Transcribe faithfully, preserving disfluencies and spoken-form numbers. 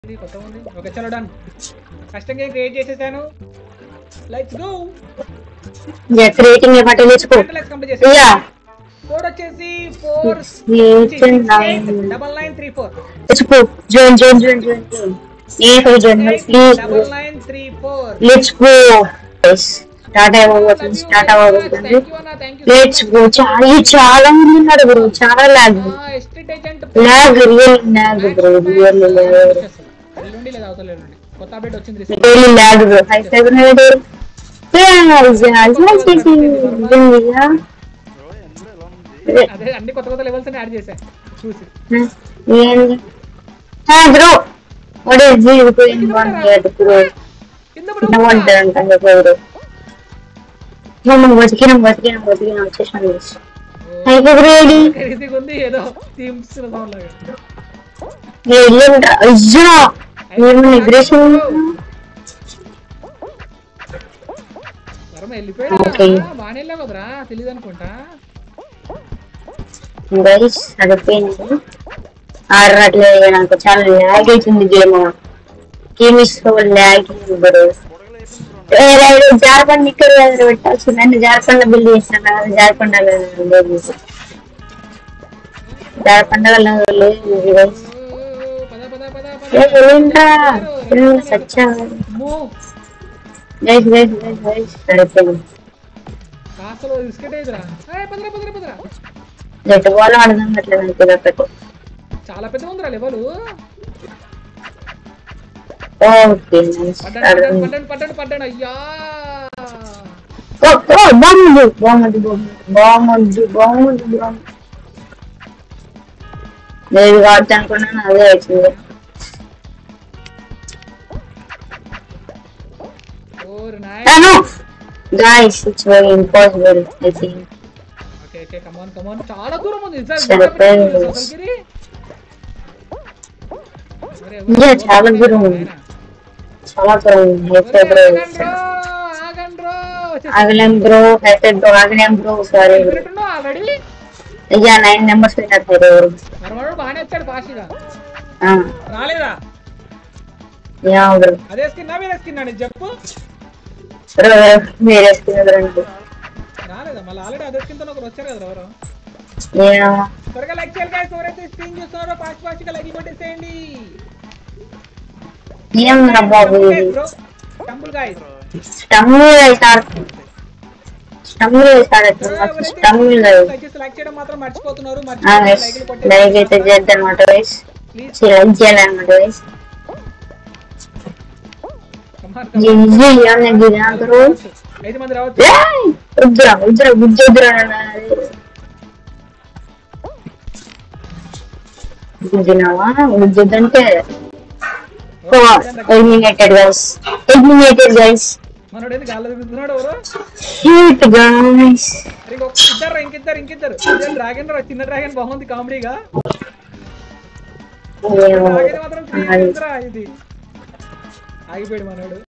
ఇది కొత్త ఉంది. ఓకే చలో డన్. కస్టమ్ గేమ్ క్రియేట్ చేసేసాను. Let's go. Yeah creating a button వేసుకో. కంప్లీట్ చేసేసాను. యా కోడ్ వచ్చేసి four eight double nine three four. వేసుకో. Join join join join. A for join please. double nine three four. Let's go. Start అవ్వబోతుంది start అవ్వబోతుంది. Let's go. చాలా చాలా మంది ఉన్నారు బ్రో. చాలా lag lag real lag bro. Real lag ఎల్లుండి లేదా అవతలేండి కొత్త అప్డేట్ వచ్చింది. Real lag bro. High seven hundred అదే అన్ని కొత్త కొత్త లెవెల్స్ యాడ్ చేశా చూసి. ఏంది హా bro what is this going on here bro. కింద పడ్డారంట బ్రో. మనం బతికినాం బతికినాం బతికినాం వచ్చేసాం. హై బ్రో ఇది ఉంది ఏదో థీమ్స్ సౌండ్ లాగా. ఏ ఏంట అయ్యో నేను నిద్రేషన్ వరమ వెళ్ళిపోయాడు. బాగానే వెళ్ళావు కదరా తెలీదు అనుకుంటా. గైస్ అడిపోయింది ఆడట్లేదు. నాకు చాలా ల్యాగ్ అవుతుంది game. Game is so lagging bro. Jharkhand ఇక్కడ పెట్టాల్సింది. నన్ను జార్ఖండ్ బిల్డ్ చేస్తాను కదా. జార్ఖండ్ లేదు జార్ఖండ్ లేదు సచ్చా గైస్ గైస్ గైస్ గైస్ అడిపోయింది. కాసలో బిస్కెట్ ఏదిరా. ఏ పదరా పదరా పదరా. నెట్ బాల్ ఆడదాం అట్లా నాకు ఒకటి. చాలా పెద్ద ఉందిరా లెవెల్. Okay nice. పడ్డాడు పడ్డాడు పడ్డాడు పడ్డాడు. అయ్యా ఓ ఓ బాగుంది బాగుంది బాగుంది బాగుంది బాగుంది. నేను కావచ్చు అనుకున్నాను అదే వచ్చింది. Or nice guys it's very impossible I think. okay okay come on come on చాలా దూరం ఉంది సార్. యా చాలా దూరం ఉంది చాలా దూరం ఉంది. ఆగలేం బ్రో. హైటెడ్ బ్రో ఆగలేం bro. Sorry bro already yeah nine members పెట్టారు ఎవరు. మరవాడు బాగానే వచ్చాడు ఫాస్ట్గా. రాలేదా యా బ్రో. అదే స్కిన్ నా వేరే స్కిన్ అని చెప్పు. బ్రో వేరే స్కిన్ బ్రో రాలేదా మళ్ళీ. ఆల్రెడీ అదే స్కిన్ తో ఒకరు వచ్చారు కదా ఎవరు. యా త్వరగా లైక్ చేయాలి గైస్. ఎవరైతే స్క్రీన్ చూస్తున్నారో ఫాస్ట్ ఫాస్ట్ గా లైక్ కొట్టేసేయండి. ఏం రా బాబు ఇది టంబుల్ గైస్. స్టమ్ముల్ గైస్ ఆర్ స్టమ్ముల్ గైస్ ఆర్ స్టమ్ముల్ గైస్. లైక్ చేయడం మాత్రం మర్చిపోతున్నారు. ఆ గైస్ లైక్ అయితే చేద్దాం అన్నమాట గైస్. లైక్ చేయాలి అన్నమాట గైస్. జింజి యానే గిరా బ్రో. ఐదు మంది రావచ్చు. ఉద్రా ఉద్రా ఉద్రా గుంజినావా గుంజంటే ఎలిమినేటెడ్ గైస్. Eliminated guys. మనోడు ఏంది గాల్లో తిరుగుతున్నాడు ఎవరు. Shoot guys. ఇద్దరు ఇంకిద్దరు ఇంకిద్దరు. డ్రాగన్ రా చిన్న డ్రాగన్ బాగుంది కామెడీగా. డ్రాగన్ మాత్రం ఇది ఆగిపోయాడు మనోడు.